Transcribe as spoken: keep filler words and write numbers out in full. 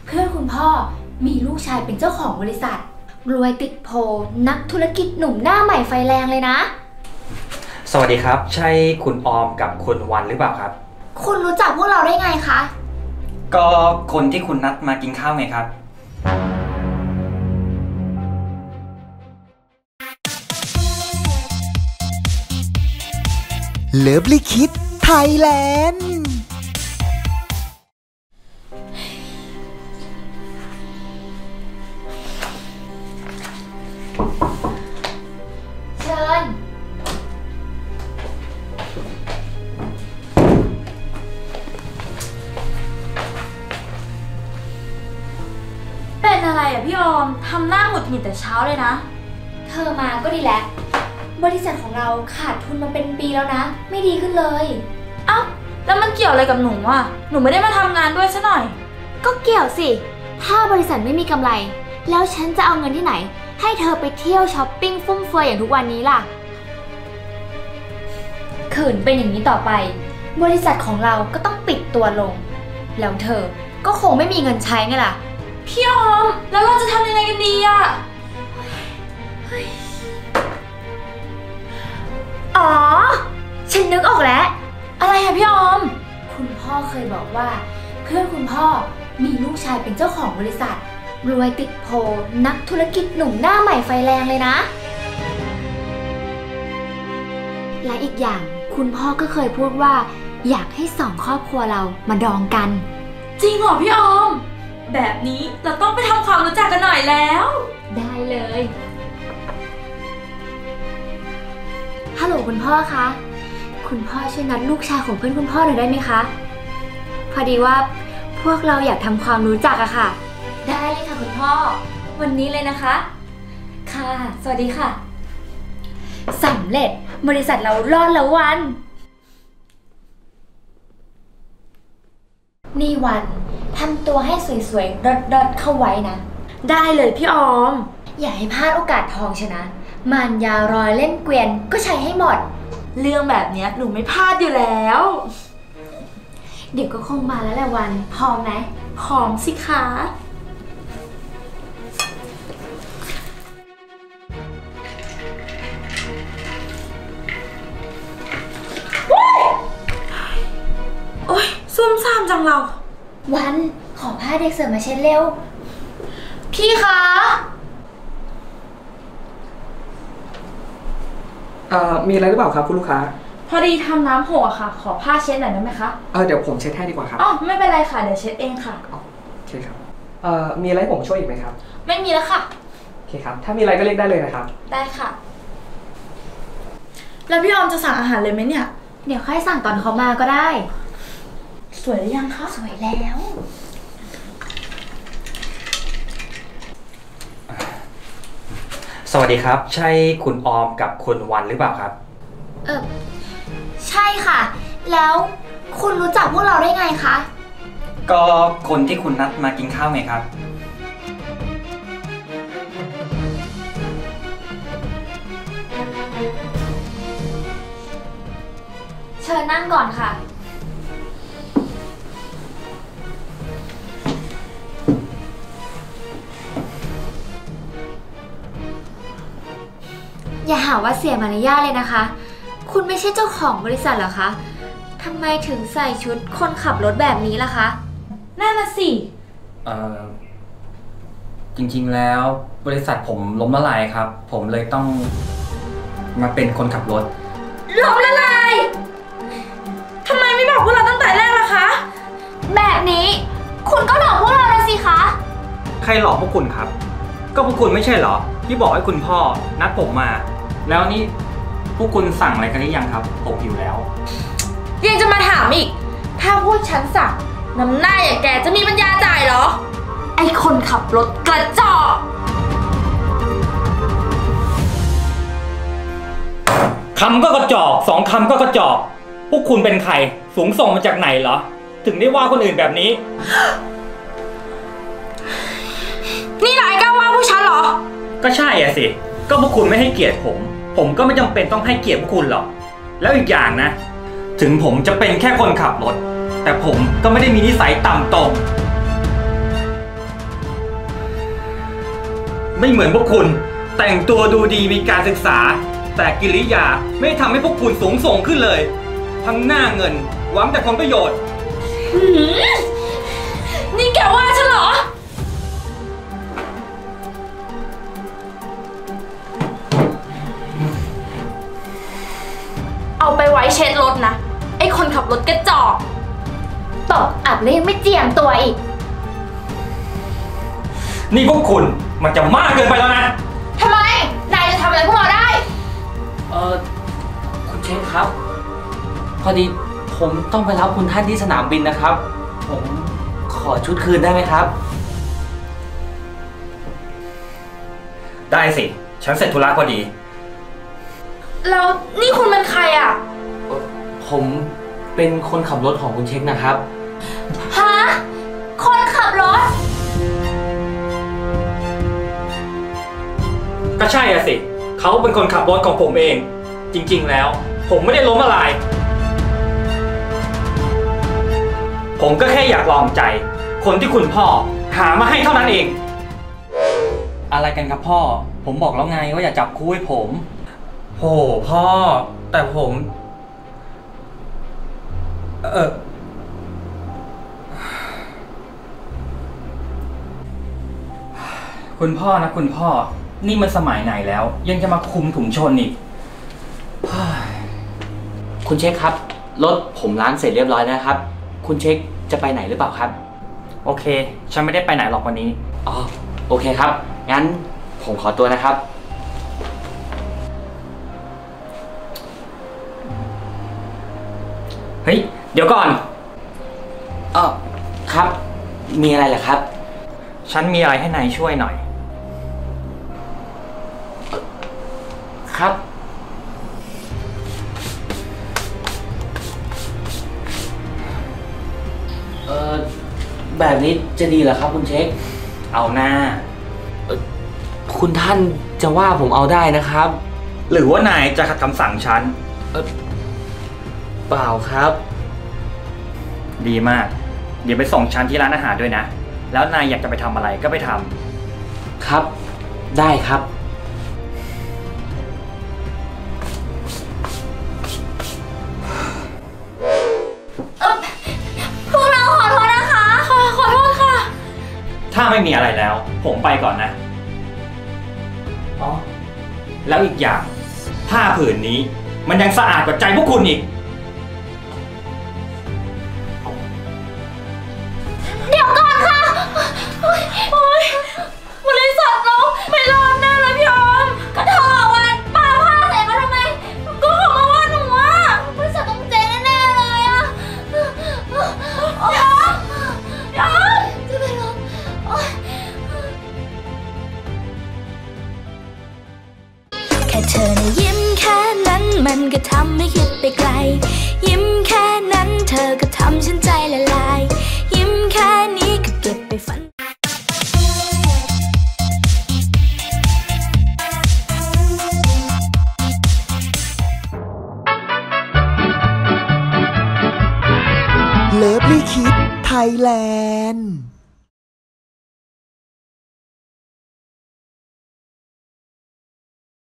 เพื่อนคุณพ่อมีลูกชายเป็นเจ้าของบริษัทรวยติดโผนักธุรกิจหนุ่มหน้าใหม่ไฟแรงเลยนะสวัสดีครับใช่คุณออมกับคุณวันหรือเปล่าครับคุณรู้จักพวกเราได้ไงคะก็คนที่คุณนัดมากินข้าวไงครับเลิฟลิคิดไทยแลนด์เชิญเป็นอะไรอ่ะพี่ออมทำหน้าหงุดหงิดแต่เช้าเลยนะเธอมาก็ดีแล้วบริษัทของเราขาดทุนมาเป็นปีแล้วนะไม่ดีขึ้นเลยเอ้าแล้วมันเกี่ยวอะไรกับหนูอ่ะหนูไม่ได้มาทำงานด้วยซะหน่อยก็เกี่ยวสิถ้าบริษัทไม่มีกำไรแล้วฉันจะเอาเงินที่ไหนให้เธอไปเที่ยวช้อปปิ้งฟุ่มเฟือยอย่างทุกวันนี้ล่ะขืนเป็นอย่างนี้ต่อไปบริษัทของเราก็ต้องปิดตัวลงแล้วเธอก็คงไม่มีเงินใช้ไงล่ะพี่ออมแล้วเราจะทำยังไงกันดีอ่ะอ๋อฉันนึกออกแล้วอะไรอะพี่ออมคุณพ่อเคยบอกว่าเพื่อนคุณพ่อมีลูกชายเป็นเจ้าของบริษัทรวยติดโผนักธุรกิจหนุ่มหน้าใหม่ไฟแรงเลยนะและอีกอย่างคุณพ่อก็เคยพูดว่าอยากให้สองครอบครัวเรามาดองกันจริงเหรอพี่ออมแบบนี้เราต้องไปทำความรู้จักกันหน่อยแล้วได้เลยฮัลโหลคุณพ่อคะคุณพ่อช่วยนัดลูกชายของเพื่อนคุณพ่อหน่อยได้ไหมคะพอดีว่าพวกเราอยากทำความรู้จักอะค่ะได้เลยค่ะคุณพ่อวันนี้เลยนะคะค่ะสวัสดีค่ะสำเร็จบริษัทเรารอดแล้ววันนี่วันทำตัวให้สวยๆรดๆเข้าไว้นะได้เลยพี่ออมอย่าให้พลาดโอกาสทองชนะมารยารอยเล่นเกวียนก็ใช้ให้หมดเรื่องแบบนี้หนูไม่พลาดอยู่แล้วเดี๋ยวก็คงมาแล้วแหละวันพร้อมไหมพร้อมสิคะโอ๊ยซุ่มซ่ามจังเราวันขอผ้าเด็กเสิร์ฟมาเช็ดเร็วพี่คะเอ่อมีอะไรหรือเปล่าครับคุณลูกค้าพอดีทำน้ำหกค่ะขอผ้าเช็ดหน่อยได้ไหมคะเออเดี๋ยวผมเช็ดให้ดีกว่าครับอ๋อไม่เป็นไรค่ะเดี๋ยวเช็ดเองค่ะโอเคครับเอ่อมีอะไรให้ผมช่วยอีกไหมครับไม่มีแล้วค่ะโอเคครับถ้ามีอะไรก็เรียกได้เลยนะครับได้ค่ะแล้วพี่ออมจะสั่งอาหารเลยไหมเนี่ยเดี๋ยวค่อยสั่งตอนเขามาก็ได้สวยหรือยังคะสวยแล้วสวัสดีครับใช่คุณออมกับคุณวันหรือเปล่าครับเออใช่ค่ะแล้วคุณรู้จักพวกเราได้ไงคะก็คนที่คุณนัดมากินข้าวไงครับเชิญนั่งก่อนค่ะอย่าหาว่าเสียมารยาทเลยนะคะคุณไม่ใช่เจ้าของบริษัทเหรอคะทำไมถึงใส่ชุดคนขับรถแบบนี้ล่ะคะนั่นน่ะสิเอ่อจริงๆแล้วบริษัทผมล้มละลายครับผมเลยต้องมาเป็นคนขับรถล้มละลายทำไมไม่บอกพวกเราตั้งแต่แรกล่ะคะแบบนี้คุณก็หลอกพวกเราแล้วสิคะใครหลอกพวกคุณครับก็พวกคุณไม่ใช่เหรอที่บอกให้คุณพ่อนัดผมมาแล้วนี่พวกคุณสั่งอะไรกันหรือยังครับผมหิวแล้วยังจะมาถามอีกถ้าพวกฉันสั่งน้ำหน้าอย่างแกจะมีปัญญาจ่ายเหรอไอคนขับรถกระจอกคำก็กระจอกสองคำก็กระจอกพวกคุณเป็นใครสูงส่งมาจากไหนเหรอถึงได้ว่าคนอื่นแบบนี้นี่นายกล้าว่าพวกฉันเหรอก็ใช่อะสิก็พวกคุณไม่ให้เกียรติผมผมก็ไม่จำเป็นต้องให้เกียรติพวกคุณหรอกแล้วอีกอย่างนะถึงผมจะเป็นแค่คนขับรถแต่ผมก็ไม่ได้มีนิสัยต่ำตรงไม่เหมือนพวกคุณ แต่งตัวดูดีมีการศึกษา แต่กิริยาไม่ทำให้พวกคุณสูงส่งขึ้นเลย ทั้งหน้าเงินหวังแต่ผลประโยชน์หืมนี่แกว่าฉันเหรอ เอาไปไว้เช็ดรถนะ ไอ้คนขับรถกระจอกตกอับแล้วยังไม่เจียมตัวอีกนี่พวกคุณมันจะมากเกินไปแล้วนะทำไม นายจะทำอะไรพวกเราได้เออคุณเชฟครับ พอดีผมต้องไปรับคุณท่านที่สนามบินนะครับ ผมขอชุดคืนได้ไหมครับได้สิ ฉันเสร็จธุระพอดีแล้วนี่คุณเป็นใครอ่ะผมเป็นคนขับรถของคุณเช็คนะครับฮะ คนขับรถก็ใช่อะสิ เขาเป็นคนขับรถของผมเอง จริงๆแล้ว ผมไม่ได้ล้มละลาย ผมก็แค่อยากลองใจ คนที่คุณพ่อหามาให้เท่านั้นเอง อะไรกันครับพ่อ ผมบอกแล้วไงว่าอย่าจับคู่ให้ผมโหพ่อ แต่ผม เออคุณพ่อนะคุณพ่อ นี่มันสมัยไหนแล้ว ยังจะมาคุมถุงชนอีกคุณเช็คครับ รถผมล้างเสร็จเรียบร้อยแล้วนะครับ คุณเช็คจะไปไหนหรือเปล่าครับโอเค ฉันไม่ได้ไปไหนหรอกวันนี้อ๋อ โอเคครับ งั้นผมขอตัวนะครับเฮ้ย เดี๋ยวก่อนเออครับ มีอะไรเหรอครับฉันมีอะไรให้นายช่วยหน่อยครับ เออแบบนี้จะดีเหรอครับคุณเช็คเอาหน้าคุณท่านจะว่าผมเอาได้นะครับหรือว่านายจะขัดคำสั่งฉันเออเปล่าครับดีมาก เดี๋ยวไปส่งฉันที่ร้านอาหารด้วยนะ แล้วนายอยากจะไปทำอะไรก็ไปทำครับ ได้ครับพวกเราขอโทษนะคะค่ะขอโทษค่ะถ้าไม่มีอะไรแล้ว ผมไปก่อนนะ อ๋อ แล้วอีกอย่าง ผ้าผืนนี้ มันยังสะอาดกว่าใจพวกคุณอีกเดี๋ยวก่อนค่ะโอ๊ยบริษัทเราไม่รอดแน่เลยพี่ออมก็เธอวันปาผ้าใส่มาทำไมก็เขามาว่าหนูอ่ะบริษัทต้องเจ๊งแน่ๆเลยอะโอ๊ยเดี๋ยวจะไปลงโอ๊ยแค่เธอนะยิ้มแค่นั้นมันก็ทำให้คิดไปไกล ยิ้มแค่นั้นเธอก็ทำฉันใจละลาย ยิ้มแค่นี้ก็เก็บไปฝันเลิฟลี่คิดไทยแลนด์